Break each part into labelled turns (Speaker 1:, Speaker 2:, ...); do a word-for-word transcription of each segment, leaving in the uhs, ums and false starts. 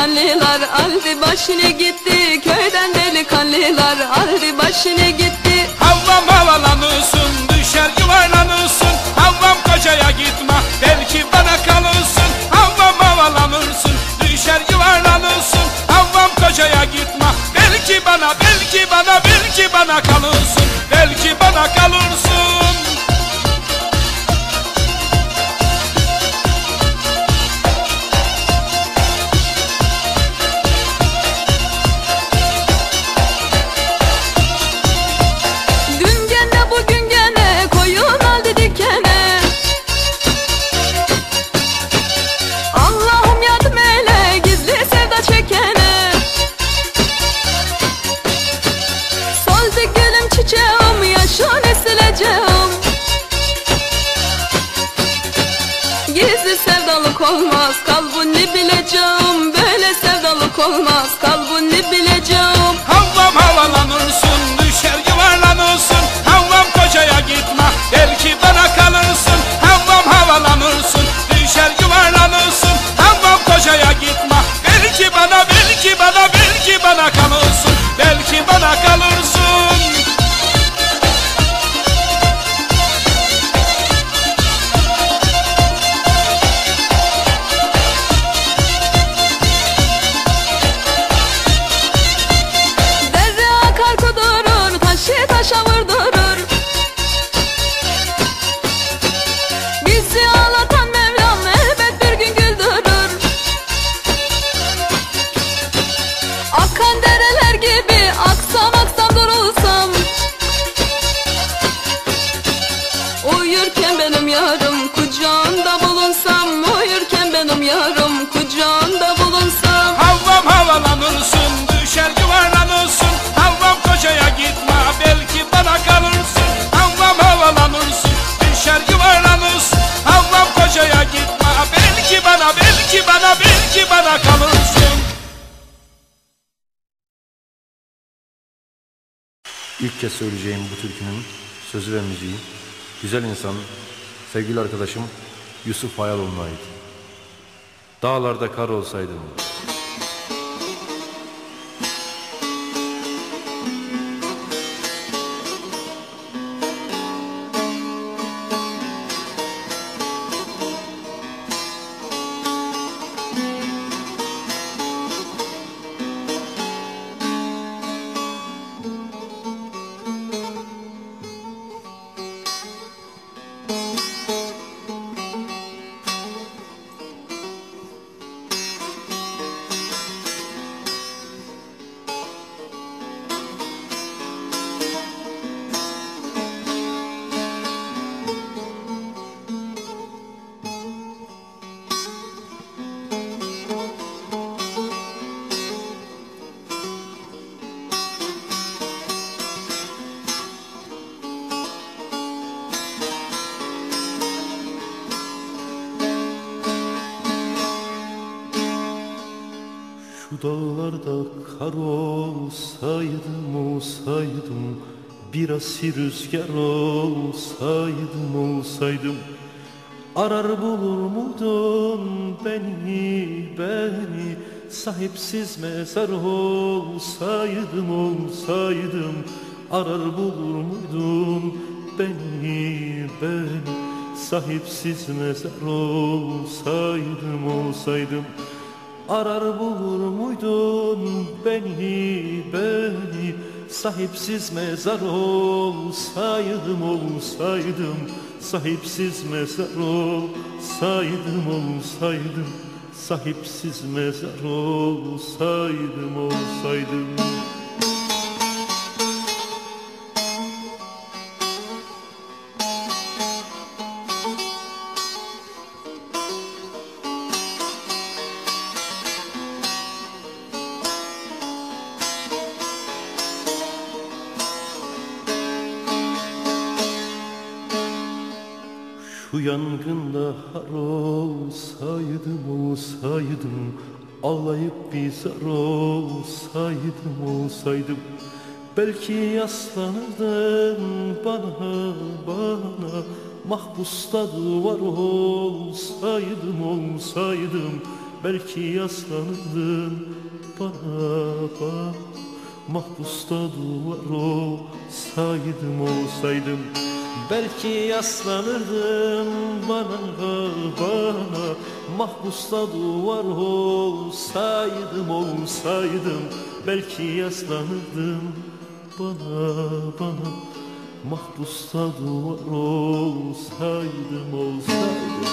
Speaker 1: delikanlılar aldı başını gitti. Köyden delikanlılar aldı başını gitti.
Speaker 2: Havvam havalanırsın, düşer yuvarlanırsın. Havvam kocaya gitme, belki bana kalırsın. Havvam havalanırsın, düşer yuvarlanırsın. Havvam kocaya gitme, belki bana, belki bana, belki bana kalırsın. Belki bana kalırsın.
Speaker 1: Gizli sevdalık olmaz, kalbini bileceğim. Böyle sevdalık olmaz, kalbini bileceğim.
Speaker 2: Havvam havalanırsın, düşer yuvarlanırsın. Havvam kocaya gitme, belki bana kalırsın. Havvam havalanırsın, düşer yuvarlanırsın. Havvam kocaya gitme, belki bana, belki bana, belki bana kalırsın. Belki bana kalırsın.
Speaker 1: Taşa vurdurur, bizi ağlatan Mevlam elbet bir gün güldürür. Akan dereler gibi aksam aksam durulsam, uyurken benim yarım kucağında bulunsam. Uyurken benim yarım kucağında bulunsam.
Speaker 2: Havvam havalanırsın, düşer yuvarlanırsın. Havvam kocaya gitme, belki bana kalırsın. Havvam havalanırsın, düşer yuvarlanırsın. Havvam kocaya gitme, belki bana, belki bana, belki bana kalırsın.
Speaker 3: İlk kez söyleyeceğim bu türkünün sözü ve müziği güzel insan, sevgili arkadaşım Yusuf Hayaloğlu'na ait. Dağlarda kar olsaydım.
Speaker 4: Şu dağlarda kar olsaydım, olsaydım, bir asil rüzgar olsaydım, olsaydım, arar bulur muydun beni, beni, sahipsiz mezar olsaydım, olsaydım, arar bulur muydun beni, beni, sahipsiz mezar olsaydım, olsaydım, arar bulur muydun beni, beni, sahipsiz mezar olsaydım, olsaydım, sahipsiz mezar olsaydım, olsaydım, sahipsiz mezar olsaydım, olsaydım. Şu yangında har olsaydım, olsaydım, ağlayıp bir zar olsaydım, olsaydım, belki yaslanırdın bana, bana, mahpusta duvar olsaydım, olsaydım, belki yaslanırdın bana bana. Mahpusta duvar olsaydım olsaydım, belki yaslanırdın bana bana. Mahpusta duvar olsaydım olsaydım, belki yaslanırdın bana bana. Mahpusta duvar olsaydım olsaydım.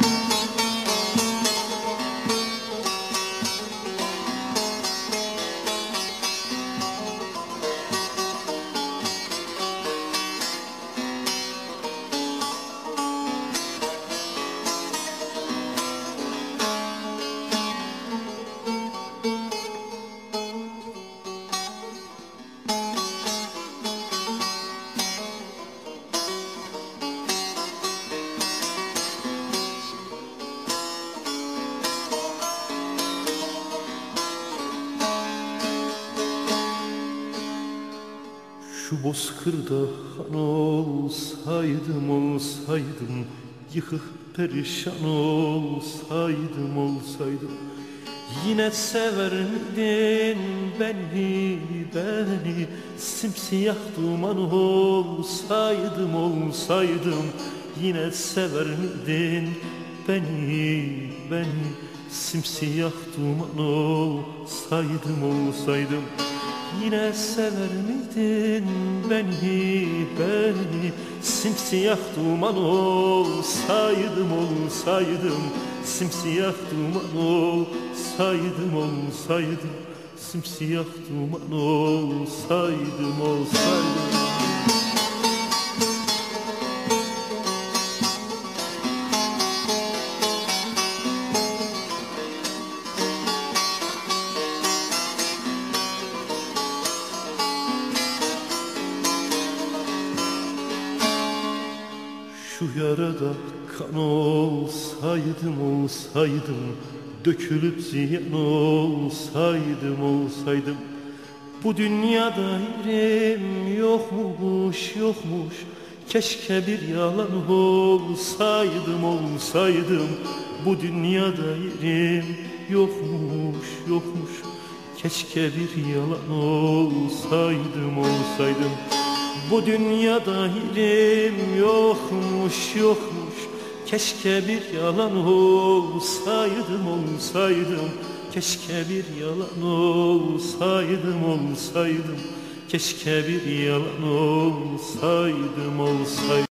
Speaker 4: Şu bozkırda han olsaydım olsaydım, yıkık perişan olsaydım olsaydım, yine sever miydin beni beni? Simsiyah duman olsaydım olsaydım, yine sever miydin beni beni? Simsiyah duman olsaydım olsaydım, yine sever miydin beni beni? Simsiyah duman olsaydım olsaydım, simsiyah duman olsaydım olsaydım, simsiyah duman olsaydım olsaydım. Şu yarada kan olsaydım olsaydım, dökülüp ziyan olsaydım olsaydım, bu dünyada yerim yokmuş yokmuş, keşke bir yalan olsaydım olsaydım, bu dünyada yerim yokmuş yokmuş, keşke bir yalan olsaydım olsaydım. Bu dünyada yerim yokmuş yokmuş, keşke bir yalan olsaydım olsaydım, keşke bir yalan olsaydım olsaydım, keşke bir yalan olsaydım olsaydım.